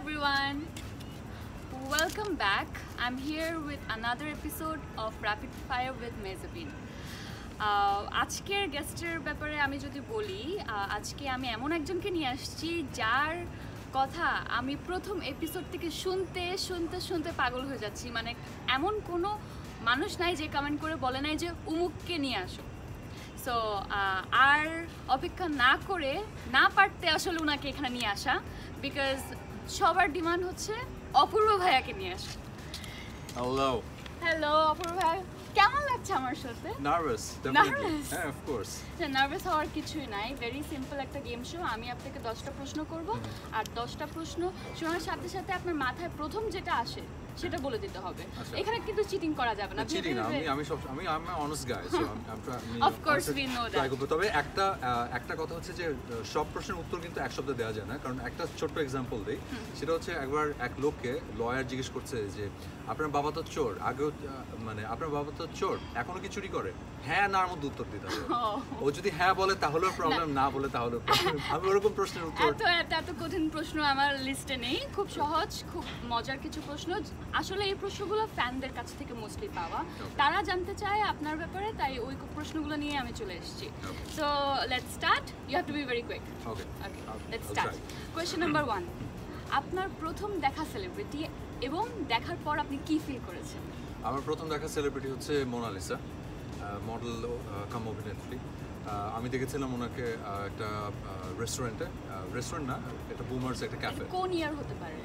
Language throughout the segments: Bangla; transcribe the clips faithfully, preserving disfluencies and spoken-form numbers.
everyone, welcome back. I'm here with another episode of Rapid Fire with Mezabin. আজকের গেস্টের ব্যাপারে আমি যদি বলি, আজকে আমি এমন একজনকে নিয়ে আসছি যার কথা আমি প্রথম এপিসোড থেকে শুনতে শুনতে শুনতে পাগল হয়ে যাচ্ছি। মানে এমন কোনো মানুষ নাই যে কমেন্ট করে বলে নাই যে উমুককে নিয়ে আসো। সো আর অপেক্ষা না করে না পারতে আসলে ওনাকে এখানে নিয়ে আসা, বিকজ সবার ডিমান্ড হচ্ছে অপূর্ব ভাইয়াকে নিয়ে আসা। হ্যালো হ্যালো অপূর্ব ভাই, কেমন লাগছে আমার সাথে? Nervous Nervous? হ্যাঁ অফ কোর্স। নার্ভাস হওয়ার কিছুই নাই, ভেরি সিম্পল একটা গেম শো। আমি আপনাকে দশটা প্রশ্ন করব, আর দশটা প্রশ্ন শোনার সাথে সাথে আপনার মাথায় প্রথম যেটা আসে সেটা বলে দিতে হবে। এখানে কিন্তু চিটিং করা যাবে না। চিটিং না, আমি আমি সব আমি I am honest guy, so আমি of course we know that. তবে একটা একটা কথা হচ্ছে যে সব প্রশ্নের উত্তর কিন্তু এক শব্দে দেওয়া যায় না, কারণ একটা ছোট্ট এক্সাম্পল দেই। সেটা হচ্ছে একবার এক লোককে লয়ার জিজ্ঞেস করছে যে আপনার বাবা তো চোর, আগেও মানে আপনার বাবা তো চোর, এখনো কি চুরি করে? হ্যাঁ নার মধ্যে উত্তর দিতে হবে। ও যদি হ্যাঁ বলে তাহলেও প্রবলেম, না বলে তাহলেও প্রবলেম। আমি ওরকম প্রশ্নের উত্তর এত এত এত কঠিন প্রশ্ন আমার লিস্টে নেই। খুব সহজ, খুব মজার কিছু প্রশ্ন। আসলে এই প্রশ্নগুলো ফ্যানদের কাছ থেকে মোস্টলি পাওয়া, তারা জানতে চায় আপনার ব্যাপারে, তাই ওই প্রশ্নগুলো নিয়ে আমি চলে এসেছি। So let's start, you have to be very quick. Okay okay let's start. Question number one, আপনার প্রথম দেখা সেলিব্রিটি এবং দেখার পর আপনি কি ফিল করেছেন? আমার প্রথম দেখা সেলিব্রিটি হচ্ছে মোনালিসা, মডেল কাম অভিনেত্রী। আমি দেখেছিলাম ওনাকে একটা রেস্টুরেন্টে, রেস্টুরেন্ট না, এটা বুমার্স একটা ক্যাফে। কোন ইয়ার হতে পারে?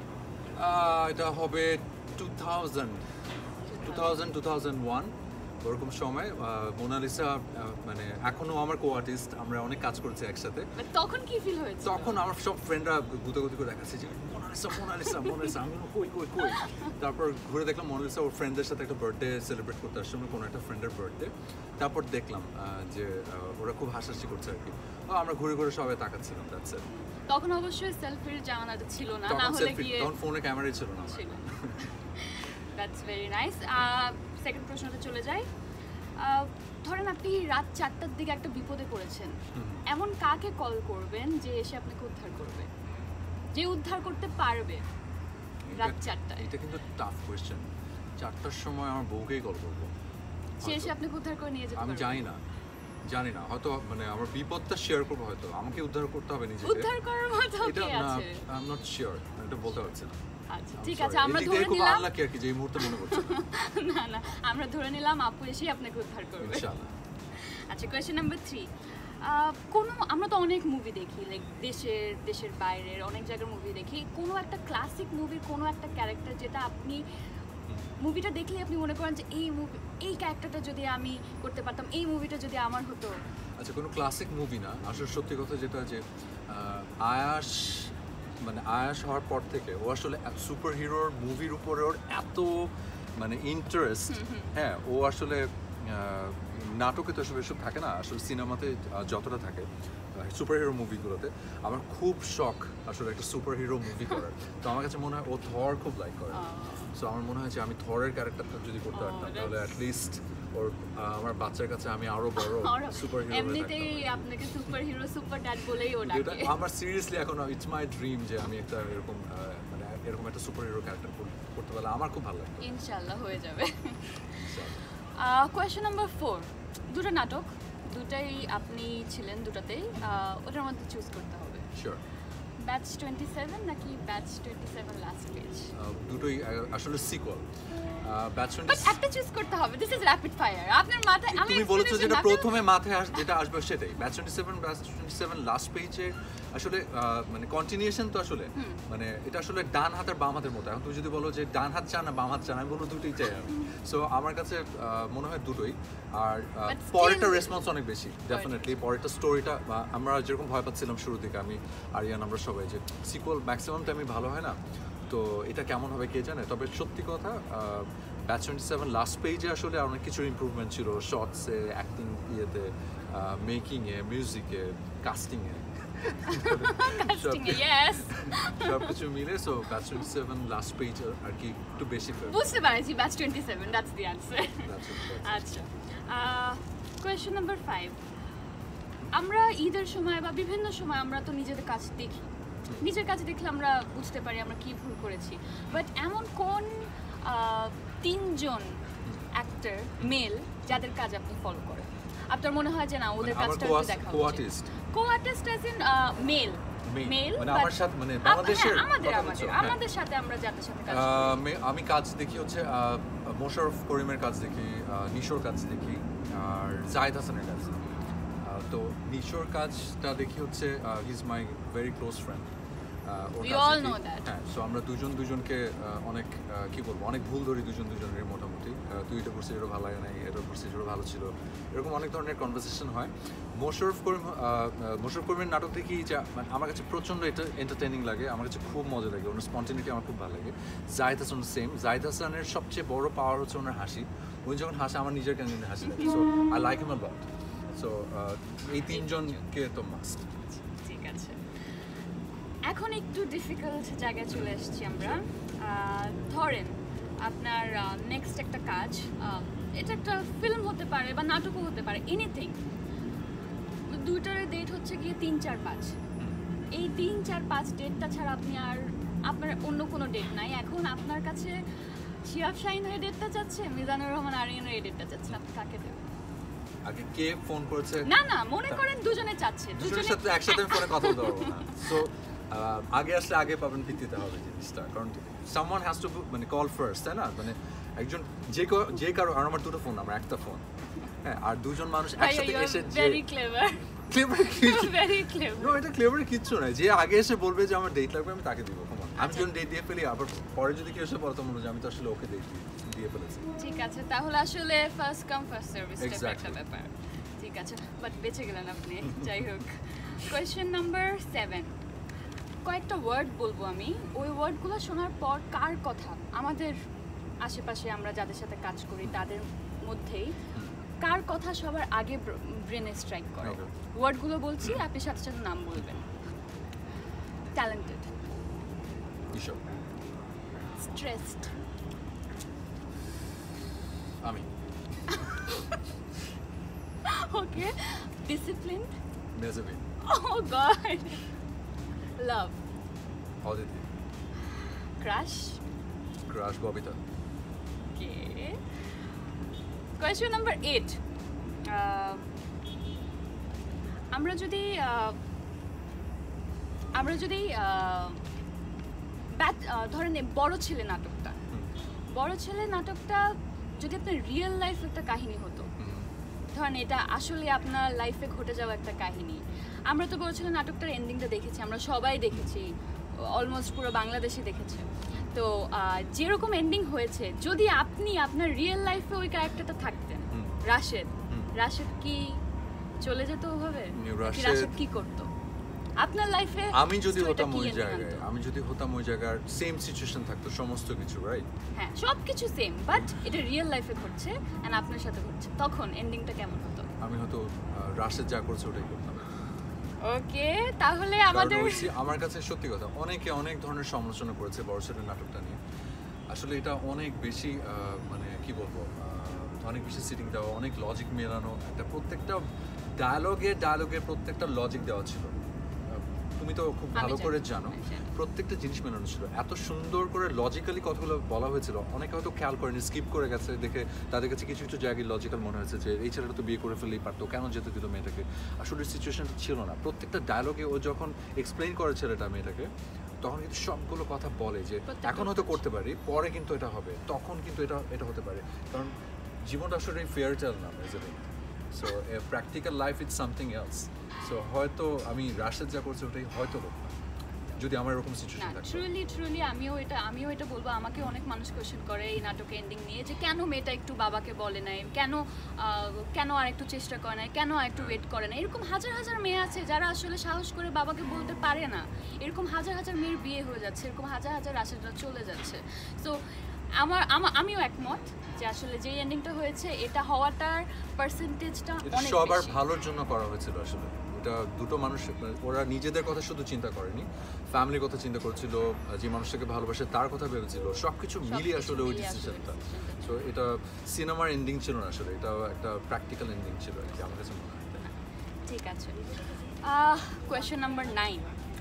এটা হবে two thousand two thousand two thousand one ওরকম সময়। মোনালিসা মানে এখনো আমার কো আর্টিস্ট, আমরা অনেক কাজ করেছি একসাথে। তখন কি ফিল হয়েছে? তখন আমার সব ফ্রেন্ডরা গুতাগুতি করে দেখাচ্ছে যে মোনালিসা মোনালিসা মোনালিসা, আমি কই কই কই। তারপর ঘুরে দেখলাম মোনালিসা ওর ফ্রেন্ডদের সাথে একটা বার্থডে সেলিব্রেট করতে আসছে, কোনো একটা ফ্রেন্ডের বার্থডে। তারপর দেখলাম যে ওরা খুব হাসাহাসি করছে আর কি। আমরা ঘুরে ঘুরে সবাই তাকাচ্ছিলাম। That's it. তখন অবশ্যই সেলফির জামানাটা ছিল না, না হলে গিয়ে তখন ফোনে ক্যামেরাই ছিল না। That's very nice. সেকেন্ড প্রশ্নতে চলে যাই। ধরেন আপনি রাত চারটার দিকে একটা বিপদে পড়েছেন, এমন কাকে কল করবেন যে এসে আপনাকে উদ্ধার করবে, যে উদ্ধার করতে পারবে রাত চারটায়? এটা কিন্তু টাফ কোয়েশ্চেন। চারটার সময় আমার বউকেই কল করবো, সে এসে আপনাকে উদ্ধার করে নিয়ে যেতে আমি পারবে? জানি না জানি না হয়তো মানে আমার বিপদটা শেয়ার করবো, হয়তো আমাকে উদ্ধার করতে হবে নিজেকে। উদ্ধার করার মতো এটা কে না, আছে? আই এম নট শিওর, এটা বলতে পারছি না। আচ্ছা ঠিক আছে, আমরা ধরে খুব নিলাম আনলাকি আর কি যে এই মুহূর্তে মনে করছি না না আমরা ধরে নিলাম আপু এসে আপনাকে উদ্ধার করবে ইনশাআল্লাহ। আচ্ছা কোয়েশ্চেন নাম্বার থ্রি, কোনো আমরা তো অনেক মুভি দেখি, লাইক দেশের দেশের বাইরের অনেক জায়গার মুভি দেখি। কোনো একটা ক্লাসিক মুভির কোনো একটা ক্যারেক্টার যেটা আপনি মুভিটা দেখলে আপনি মনে করেন যে এই মুভি এই ক্যারেক্টারটা যদি আমি করতে পারতাম, এই মুভিটা যদি আমার হতো। আচ্ছা কোনো ক্লাসিক মুভি না, আসলে সত্যি কথা যেটা যে আয়াস মানে আয়াস হওয়ার পর থেকে ও আসলে সুপার হিরোর মুভির উপরে ওর এত মানে ইন্টারেস্ট। হ্যাঁ ও আসলে নাটকে তো এসব এসব থাকে না, আসলে সিনেমাতে যতটা থাকে সুপার হিরো মুভিগুলোতে আমার খুব শখ আসলে একটা সুপার হিরো মুভি করার। তো আমার কাছে মনে হয় ও থর খুব লাইক করে। সো আমার মনে হয় যে আমি থরের ক্যারেক্টারটা যদি করতে পারতাম তাহলে অ্যাটলিস্ট ওর আমার বাচ্চার কাছে আমি আরো বড় সুপার হিরো হয়ে এমনিতেই আপনাকে সুপার হিরো সুপার ড্যাড বলেই ও ডাকে। আমার সিরিয়াসলি এখন ইটস মাই ড্রিম যে আমি একটা এরকম মানে এরকম একটা সুপার হিরো ক্যারেক্টার করতে পারলে আমার খুব ভালো লাগে। ইনশাআল্লাহ হয়ে যাবে। কোয়েশ্চেন নাম্বার ফোর, দুটো নাটক, দুটাই আপনি ছিলেন দুটাতেই, ওটার মধ্যে চুজ করতে হবে। শিওর। ব্যাচ টোয়েন্টি সেভেন নাকি batch twenty seven last page? দুটোই আসলে সিকুয়াল। ব্যাচ টোয়েন্টি একটা চুজ করতে হবে, দিস ইজ র্যাপিড ফায়ার। আপনার মাথায় আমি তুমি বলেছো যেটা প্রথমে মাথায় আস যেটা আসবে সেটাই। Batch twenty seven batch twenty seven last পেজে আসলে মানে কন্টিনিউশন তো আসলে মানে এটা আসলে ডান হাত আর বাম হাতের মতো। এখন তুমি যদি বলো যে ডান হাত চান না বাম হাত চান, আমি বলবো দুটোই চাই আমি। সো আমার কাছে মনে হয় দুটোই। আর পরেরটা রেসপন্স অনেক বেশি ডেফিনেটলি। পরেরটা স্টোরিটা আমরা যেরকম ভয় পাচ্ছিলাম শুরুর দিকে, আমি আরিয়ান আমরা সবাই, যে সিকুয়াল ম্যাক্সিমাম টাইমই ভালো হয় না, তো এটা কেমন হবে কে জানে। তবে সত্যি কথা ব্যাচ টোয়েন্টি সেভেন লাস্ট পেজে আসলে অনেক কিছুর ইম্প্রুভমেন্ট ছিল, শর্টসে, অ্যাক্টিং ইয়েতে, মেকিংয়ে, মিউজিকে, কাস্টিংয়ে, সবকিছু মিলে। So batch twenty seven last page আর কি একটু বেশি বুঝতে পারছি। Batch twenty seven, that's the answer. আচ্ছা কোয়েশ্চেন নাম্বার ফাইভ, আমরা ঈদের সময় বা বিভিন্ন সময় আমরা তো নিজেদের কাজ দেখি, নিজের কাছে দেখলে আমরা বুঝতে পারি আমরা কি ভুল করেছি, বাট এমন কোন আহ, তিনজন অ্যাক্টর মেল যাদের কাজ আপনি ফলো করেন, আপনার মনে হয় যে না ওদের মানে আমার কাজটা co- একটু দেখা co-artist? উচিত? Co-artist as in male Male? Male মানে আমার সাথে মানে বাংলাদেশের আমাদের কথা আমাদের বলছো? হ্যাঁ। আমাদের সাথে আমরা যাদের সাথে কাজ করি। আহ, মে- আমি কাজ দেখি হচ্ছে আহ, মোশাররফ করিমের কাজ দেখি, আহ, নিশোর কাজ দেখি, আর জায়েদ হাসানের কাজ দেখি। আহ, তো নিশোর কাজটা দেখি হচ্ছে his my very close friend. We all know that. হ্যাঁ, সো আমরা দুজন দুজনকে আহ, অনেক আহ, কি বলবো অনেক ভুল ধরি দুজন দুজনের মোটামুটি। আহ, তুই এটা করছিস এটা ভালো লাগে নাই, এটা করছিস এটা ভালো ছিল, এরকম অনেক ধরনের কনভারসেশন হয়। মোশাররফ করিম আহ, আহ, মোশাররফ করিমের নাটক দেখি যে মানে আমার কাছে প্রচণ্ড এটা এন্টারটেইনিং লাগে, আমার কাছে খুব মজা লাগে, ওনার স্পন্টেনিটি আমার খুব ভালো লাগে। জায়েদ হাসান সেম, জায়েদ হাসানের সবচেয়ে বড় পাওয়ার হচ্ছে ওনার হাসি। উনি যখন হাসে আমার নিজের কেন হাসি লাগে, so I like him a lot. So এই তিনজনকে তো মাস্ট। ঠিক আছে, এখন একটু ডিফিকাল্ট জায়গায় চলে এসেছি আমরা। আহ, ধরেন আপনার নেক্সট একটা কাজ, আহ, এটা একটা ফিল্ম হতে পারে বা নাটকও হতে পারে, এনিথিং। দুইটার ডেট হচ্ছে গিয়ে তিন চার পাঁচ। এই তিন চার পাঁচ ডেটটা ছাড়া আপনি আর আপনার অন্য কোনো ডেট নাই। এখন আপনার কাছে শিহাব শাহিনের ডেটটা যাচ্ছে, মিজানুর রহমান আরিয়ানের এই ডেটটা যাচ্ছে, আপনি কাকে দেবেন? আগে কে ফোন করেছে? না না মনে করেন দুজনে চাচ্ছে, দুজনের সাথে একসাথে ফোনে কথা বলতে পারবো না। সো আগে আসলে আগে পাবেন ভিত্তিতে হবে জিনিসটা, কারণ সামওয়ান হ্যাজ টু মানে কল ফার্স্ট, তাই না? মানে একজন যে কেউ- যে কারো, আর আমার দুটো ফোন, আমার একটা ফোন, হ্যাঁ, আর দুজন মানুষ একসাথে এসে যে ভেরি ক্লেভার ক্লেভার কি ভেরি ক্লেভার। নো, এটা ক্লেভার কিচ্ছু নয়। যে আগে এসে বলবে যে আমার ডেট লাগবে আমি তাকে দিব। Come on, আমি যখন ডেট দিয়ে ফেলি আবার পরে যদি কেউ এসে বলে তো মনে হয় যে আমি তো আসলে ওকে ডেট দিয়ে ফেলেছি। ঠিক আছে, তাহলে আসলে ফার্স্ট কাম ফার্স্ট সার্ভিস টাইপের একটা Exactly. ব্যাপার। ঠিক আছে, বাট বেঁচে গেলেন আপনি। যাই হোক, কোয়েশ্চেন নাম্বার সেভেন। কয়েকটা ওয়ার্ড বলবো আমি, ওই ওয়ার্ডগুলো শোনার পর কার কথা আমাদের আশেপাশে আমরা যাদের সাথে কাজ করি তাদের মধ্যেই কার কথা সবার আগে ব্রেনে স্ট্রাইক করে। Okay. ওয়ার্ডগুলো বলছি, আপনি সাথে সাথে নাম বলবেন। ট্যালেন্টেড, ঈশো, স্ট্রেসড, আমি, okay, disciplined, Mehazabien, oh god, love, Aditi, crush, crush Bobita, okay. Question number eight. Uh, আমরা যদি uh, আমরা যদি uh, ব্যাট- uh, ধরেন এই বড় ছেলে নাটকটা, বড় ছেলে নাটকটা যদি আপনার রিয়েল লাইফ একটা কাহিনী হতো, ধরেন এটা আসলে আপনার লাইফে ঘটে যাওয়া একটা কাহিনী। আমরা তো বড় ছেলে নাটকটার এন্ডিংটা দেখেছি, আমরা সবাই দেখেছি, অলমোস্ট পুরো বাংলাদেশে দেখেছে। তো আহ, যেরকম এন্ডিং হয়েছে, যদি আপনি আপনার রিয়েল লাইফে ওই ক্যারেক্টারটা থাকতেন, হুম। রাশেদ, হুম। রাশেদ কি চলে যেত ওভাবে? নাকি রাশেদ- রাশেদ কি করতো আপনার লাইফে? আমি যদি হতাম ওই জায়গায়, আমি যদি হতাম ওই জায়গার সেম সিচুয়েশন থাকতো সমস্ত কিছু, রাইট? হ্যাঁ, সব কিছু সেম, বাট এটা রিয়েল লাইফে ঘটছে এন্ড আপনার সাথে ঘটছে, তখন এন্ডিংটা কেমন হতো? আমি হয়তো আহ, রাশেদ যা করছে ওটাই করতাম। ওকে, তাহলে কারণ আমাদের ওই সি- আমার কাছে সত্যি কথা, অনেকে অনেক ধরনের সমালোচনা করেছে বড় ছেলের নাটকটা নিয়ে। আসলে এটা অনেক বেশি আহ, মানে কি বলবো, আহ, অনেক বেশি সিটিং দেওয়া, অনেক লজিক মেলানো, একটা প্রত্যেকটা ডায়লগে ডায়লগে প্রত্যেকটা লজিক দেওয়া ছিল। আহ, তুমি তো খুব আমি ভালো জানি, করে জানো, আমি জানি। প্রত্যেকটা জিনিস মেলানো ছিল, এত সুন্দর করে লজিক্যালি কথাগুলো বলা হয়েছিল। অনেকে হয়তো খেয়াল করেনি, স্কিপ করে গেছে, দেখে তাদের কাছে কিছু কিছু জায়গায় লজিক্যাল মনে হয়েছে যে এই ছেলেটা তো বিয়ে করে ফেললেই পারতো, কেন যেতে দিল মেয়েটাকে। আসলে সিচুয়েশনটা ছিল না। প্রত্যেকটা ডায়লগে ও যখন এক্সপ্লেইন করে ছেলেটা মেয়েটাকে, তখন কিন্তু সবগুলো কথা বলে যে প্রত্যেকটা এখন হয়তো করতে পারি, পরে কিন্তু এটা হবে, তখন কিন্তু এটা এটা হতে পারে। কারণ জীবনটা আসলে ফেয়ার টেল না, Mehazabien. So practical life is something else. So হয়তো আমি রাশেদ যা করছি ওটাই হয়তো হতো না, যদি আমার এরকম না, সিচুয়েশন থাকতো। ট্রুলি ট্রুলি আমিও এটা আমিও এটা বলবো। আমাকে অনেক মানুষ কোয়েশ্চেন করে এই নাটকের এন্ডিং নিয়ে, যে কেন মেয়েটা একটু বাবাকে বলে নাই, কেন আহ, কেন আর একটু চেষ্টা করে নাই, কেন আর একটু ওয়েট করে না। এরকম হাজার হাজার মেয়ে আছে যারা আসলে সাহস করে বাবাকে বলতে পারে না। এরকম হাজার হাজার মেয়ের বিয়ে হয়ে যাচ্ছে, এরকম হাজার হাজার রাশেদরা চলে যাচ্ছে। সো আমার আমা- আমিও একমত যে আসলে যে এন্ডিংটা হয়েছে এটা হওয়াটার পার্সেন্টেজটা এটা অনেক সবার বেশি। ভালোর জন্য করা হয়েছিল আসলে। এটা দুটো মানুষ, ওরা নিজেদের কথা শুধু চিন্তা করেনি, ফ্যামিলির কথা চিন্তা করেছিল, যে মানুষটাকে ভালোবাসে তার কথা ভেবেছিল, সবকিছু মিলিয়ে সবকিছু আসলে ওই মিলিয়ে আসলে ডিসিশনটা। decisionটা সো এটা সিনেমার এন্ডিং ছিল না আসলে, এটা একটা প্র্যাকটিক্যাল এন্ডিং ছিল আর কি, আমার কাছে মনে হয়। ঠিক আছে, কোয়েশ্চেন নাম্বার নাইন।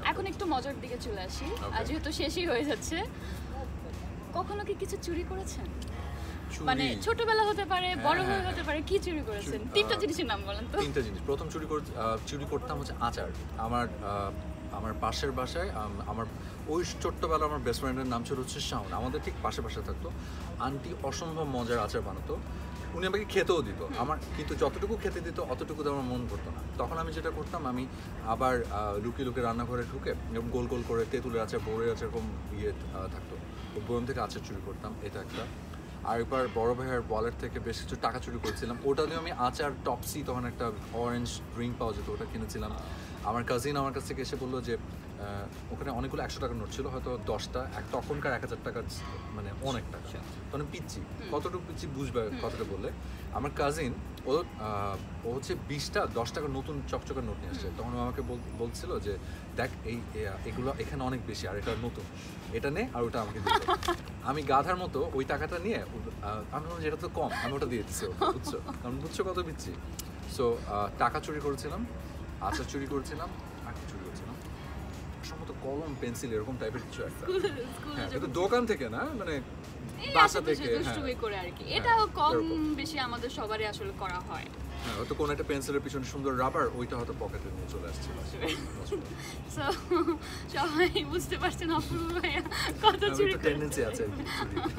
এখন একটু মজার দিকে চলে আসি, Okay. আর যেহেতু শেষই হয়ে যাচ্ছে, কখনো কি কিছু চুরি করেছেন? চুরি- মানে ছোটবেলা হতে পারে, বড় হ্যাঁ, হয়ে হ্যাঁ, হতে পারে, কি চুরি করেছেন? চুরি- তিনটা আহ, জিনিসের নাম বলেন তো। তিনটা জিনিস। প্রথম চুরি করে আহ, চুরি করতাম হচ্ছে আচার। আমার আহ, আমার পাশের বাসায় আম- আমার ওই ছোট্টবেলা আমার বেস্ট ফ্রেন্ডের নাম ছিল হচ্ছে শাওন, আমাদের ঠিক পাশে পাশে থাকতো। আন্টি অসম্ভব মজার আচার বানাতো, উনি আমাকে খেতেও দিত আমার, কিন্তু যতটুকু খেতে দিত অতটুকু তো আমার মন করতো না। তখন আমি যেটা করতাম, আমি আবার আহ, লুকিয়ে লুকিয়ে রান্নাঘরে ঢুকে এরকম গোল গোল করে তেঁতুলের আচার, বড়ের আচার এরকম ইয়ে আহ, থাকতো, ওই বয়ম থেকে আচার চুরি করতাম, এটা একটা। আর একবার বড় ভাইয়ের ওয়ালেট থেকে বেশ কিছু টাকা চুরি করেছিলাম, ওটা দিয়ে আমি আচার টপসি, তখন একটা অরেঞ্জ ড্রিঙ্ক পাওয়া যেত, ওটা কিনেছিলাম। আমার কাজিন আমার কাছ থেকে এসে বললো যে আহ, ওখানে অনেকগুলো একশো টাকার নোট ছিল, হয়তো দশটা, এক তখনকার এক হাজার টাকা মানে অনেক টাকা, তখন পিচ্ছি, কতটুকু পিচ্ছি বুঝবে কথাটা বললে। আমার কাজিন ও আহ, ও হচ্ছে বিশটা দশ টাকার নতুন চকচকের নোট নিয়ে আসছে, তখন ও আমাকে বল- বলছিল যে দেখ এই এ- এগুলো এখানে অনেক বেশি, আর এটা নতুন, এটা নে, আর ওটা আমাকে দিল। আমি গাধার মতো ওই টাকাটা নিয়ে আহ, আমি বললাম যে এটা তো কম, আমি ওটা দিয়ে দিচ্ছি ওকে, বুঝছো, কারণ বুঝছো কত পিচ্ছি। সো টাকা চুরি করেছিলাম, আচার চুরি করেছিলাম, আর কি চুরি করেছিলাম সম্ভবত কলম পেন্সিল এরকম টাইপের কিছু একটা। হ্যাঁ, কিন্তু দোকান থেকে না, মানে বাসা থেকে। হ্যাঁ দুষ্টুমি করে আর কি, হ্যাঁ, এটাও কম এরকম। বেশি আমাদের সবারই আসলে করা হয়। হ্যাঁ, হয়তো কোনো একটা পেন্সিলের পিছনে সুন্দর রাবার, ওইটা হয়তো পকেটে নিয়ে চলে আসছে। সো সবাই বুঝতে পারছেন অপূর্ব ভাইয়া কত চুরি করে। টেন্ডেন্সি আছে আর কি চুরির।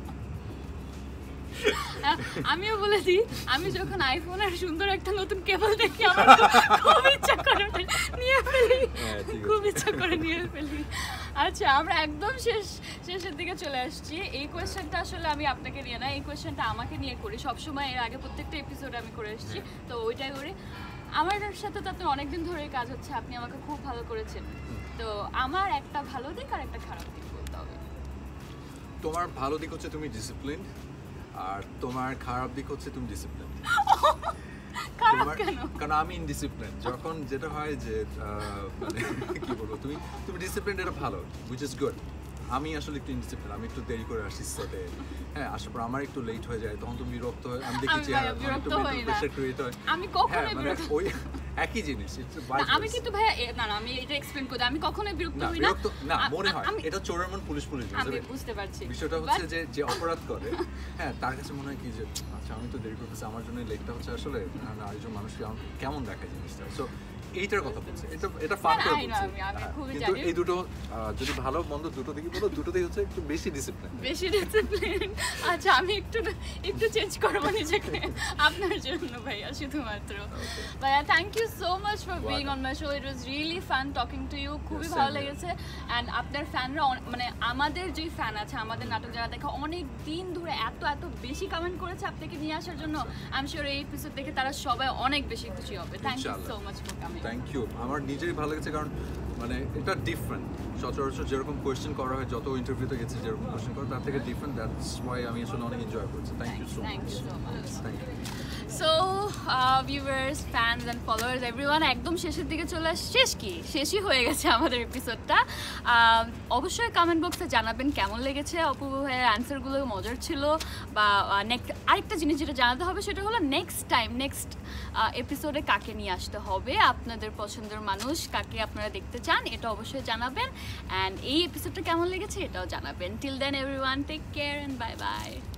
আমিও বলে দিই, আমি যখন আইফোনের সুন্দর একটা নতুন কেবল দেখি আমার খুব ইচ্ছা করে নিয়ে ফেলি, হ্যাঁ, ঠিক আছে। খুব ইচ্ছা করে নিয়ে ফেলি। আচ্ছা, আমরা একদম শেষ শেষের দিকে চলে আসছি। এই কোয়েশ্চেনটা আসলে আমি আপনাকে নিয়ে না, এই কোয়েশ্চেনটা আমাকে নিয়ে করি সবসময়, এর আগে প্রত্যেকটা এপিসোড আমি করে এসেছি, তো ওইটাই করি। আমার সাথে তো আপনার অনেকদিন ধরেই কাজ হচ্ছে, আপনি আমাকে খুব ভালো করেছেন, তো আমার একটা ভালো দিক আর একটা খারাপ দিক বলতে হবে। তোমার ভালো দিক হচ্ছে তুমি ডিসিপ্লিন, আর তোমার খারাপ দিক হচ্ছে তুমি ডিসিপ্লিন। খারাপ কেন? কারণ আমি ইনডিসিপ্লিন, যখন যেটা হয় যে আহ, মানে কি বলবো, তুমি তুমি ডিসিপ্লিন, এটা ভালো, হুইচ ইজ গুড। আমি আসলে একটু ইনডিসিপ্লিন, আমি একটু দেরি করে আসি সেটে, হ্যাঁ আসার পর আমার একটু লেট হয়ে যায়, তখন তুমি বিরক্ত হয়, আমি দেখি আমি যে ভাইয়া বিরক্ত হই না। প্রেশার ক্রিয়েট হয়। আমি হ্যাঁ কখনোই মানে বিরক্ত ওই একই জিনিস, না, আমি কিন্তু ভাইয়া এ- না না আমি এটা এক্সপ্লেইন করি, আমি কখনোই বিরক্ত না হই না। বিরক্ত না, আ- মনে হয় আমি এটা চোরের মন পুলিশ পুলিশ, আমি বুঝতে বুঝতে পারছি, বিষয়টা But হচ্ছে যে যে অপরাধ করে, হ্যাঁ তার কাছে মনে হয় কি যে আচ্ছা আমি তো দেরি করতেছি, আমার জন্য লেটটা হচ্ছে আসলে না, আরেকজন মানুষকে আমার কেমন দেখায় জিনিসটা। সো এইটার কথা বলছি, এটা এটা ফান না, করে I know, বলছি। আমি- আমি হ্যাঁ, খুবই কিন্তু জানি। এই দুটো আহ, যদি ভালো মন্দ দুটো দিকে বলো, দুটোতেই হচ্ছে একটু বেশি ডিসিপ্লিন। বেশি ডিসিপ্লিন। আচ্ছা, আমি একটু একটু চেঞ্জ করবো নিজেকে আপনার জন্য ভাইয়া, শুধুমাত্র। ভাইয়া, thank you so much for being on my show, it was really fun talking to you, খুবই Yes, ভালো same here. লেগেছে। অ্যান্ড আপনার ফ্যানরা মানে আমাদের যে ফ্যান আছে, আমাদের নাটক যারা দেখে অনেক দিন ধরে এত এত বেশি কমেন্ট করেছে আপনাকে নিয়ে আসার জন্য, আমি শিওর এই এপিসোড দেখে তারা সবাই অনেক বেশি খুশি হবে। থ্যাংক ইউ ইনশাআল্লাহ। So much for coming. Thank you, আমার নিজেরই ভালো লেগেছে, কারণ মানে এটা ডিফারেন্ট, সচরাচর যেরকম কোয়েশ্চেন করা হয়, যত ইন্টারভিউতে গেছি যেরকম কোয়েশ্চেন করা, তার থেকে ডিফারেন্ট, দ্যাটস ওয়াই আমি আসলে অনেক এনজয় করছি। Thank you so Thank much. you so much. Thank you. So viewers, fans and followers everyone, একদম শেষের দিকে চলে আস শেষ কি শেষই হয়ে গেছে আমাদের এপিসোডটা। অবশ্যই কমেন্ট বক্সে জানাবেন কেমন লেগেছে, অপূর্ব ভাইয়ের অ্যান্সারগুলো মজার ছিল, বা নেক্সট আরেকটা জিনিস যেটা জানাতে হবে সেটা হলো নেক্সট টাইম নেক্সট এপিসোডে কাকে নিয়ে আসতে হবে, আপনাদের পছন্দের মানুষ কাকে আপনারা দেখতে চান, এটা অবশ্যই জানাবেন। অ্যান্ড এই এপিসোডটা কেমন লেগেছে এটাও জানাবেন। Till then everyone, take care and bye by.